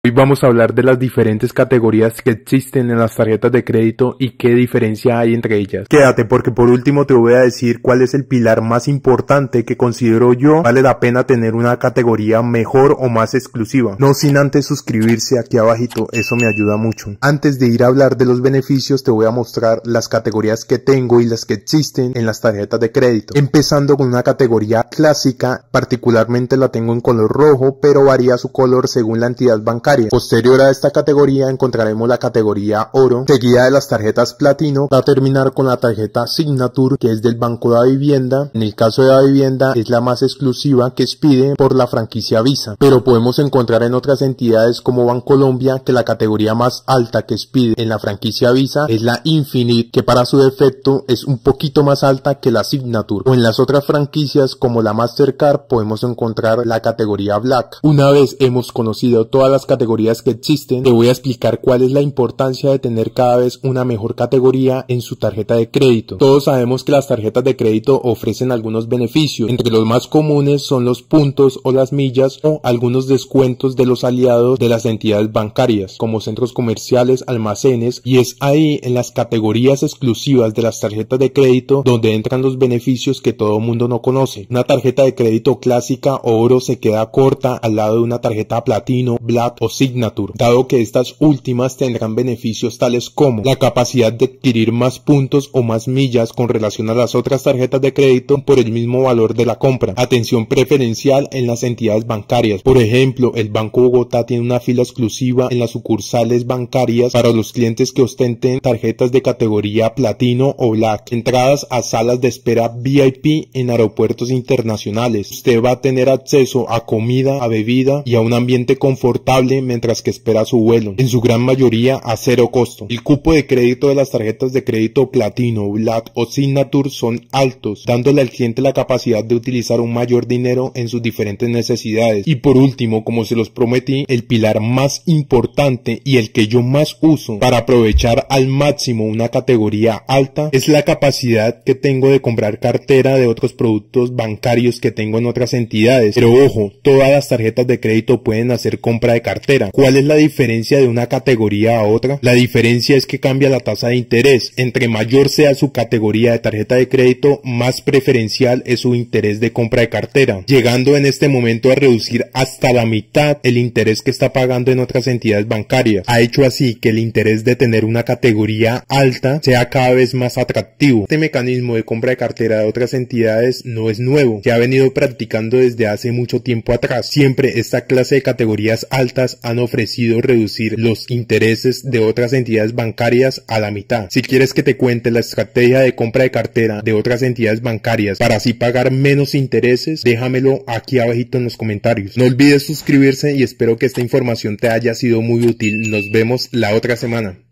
Hoy vamos a hablar de las diferentes categorías que existen en las tarjetas de crédito y qué diferencia hay entre ellas. Quédate porque por último te voy a decir cuál es el pilar más importante que considero yo vale la pena tener una categoría mejor o más exclusiva. No sin antes suscribirse aquí abajito, eso me ayuda mucho. Antes de ir a hablar de los beneficios te voy a mostrar las categorías que tengo y las que existen en las tarjetas de crédito. Empezando con una categoría clásica, particularmente la tengo en color rojo, pero varía su color según la entidad bancaria. Posterior a esta categoría encontraremos la categoría oro, seguida de las tarjetas platino, para terminar con la tarjeta signature, que es del Banco de Vivienda. En el caso de la vivienda es la más exclusiva que expide por la franquicia Visa, pero podemos encontrar en otras entidades como Bancolombia que la categoría más alta que expide en la franquicia Visa es la Infinite, que para su defecto es un poquito más alta que la signature, o en las otras franquicias como la Mastercard podemos encontrar la categoría Black. Una vez hemos conocido todas las categorías que existen, te voy a explicar cuál es la importancia de tener cada vez una mejor categoría en su tarjeta de crédito. Todos sabemos que las tarjetas de crédito ofrecen algunos beneficios, entre los más comunes son los puntos o las millas o algunos descuentos de los aliados de las entidades bancarias, como centros comerciales, almacenes, y es ahí en las categorías exclusivas de las tarjetas de crédito donde entran los beneficios que todo mundo no conoce. Una tarjeta de crédito clásica o oro se queda corta al lado de una tarjeta platino, black o signature, dado que estas últimas tendrán beneficios tales como la capacidad de adquirir más puntos o más millas con relación a las otras tarjetas de crédito por el mismo valor de la compra, atención preferencial en las entidades bancarias. Por ejemplo, el Banco Bogotá tiene una fila exclusiva en las sucursales bancarias para los clientes que ostenten tarjetas de categoría platino o black, entradas a salas de espera VIP en aeropuertos internacionales. Usted va a tener acceso a comida, a bebida y a un ambiente confortable mientras que espera su vuelo, en su gran mayoría a cero costo. El cupo de crédito de las tarjetas de crédito platino, black o signature son altos, dándole al cliente la capacidad de utilizar un mayor dinero en sus diferentes necesidades. Y por último, como se los prometí, el pilar más importante y el que yo más uso para aprovechar al máximo una categoría alta es la capacidad que tengo de comprar cartera de otros productos bancarios que tengo en otras entidades. Pero ojo, todas las tarjetas de crédito pueden hacer compra de cartera. ¿Cuál es la diferencia de una categoría a otra? La diferencia es que cambia la tasa de interés. Entre mayor sea su categoría de tarjeta de crédito, más preferencial es su interés de compra de cartera, llegando en este momento a reducir hasta la mitad el interés que está pagando en otras entidades bancarias. Ha hecho así que el interés de tener una categoría alta sea cada vez más atractivo. Este mecanismo de compra de cartera de otras entidades no es nuevo, se ha venido practicando desde hace mucho tiempo atrás. Siempre esta clase de categorías altas han ofrecido reducir los intereses de otras entidades bancarias a la mitad. Si quieres que te cuente la estrategia de compra de cartera de otras entidades bancarias para así pagar menos intereses, déjamelo aquí abajito en los comentarios. No olvides suscribirse y espero que esta información te haya sido muy útil. Nos vemos la otra semana.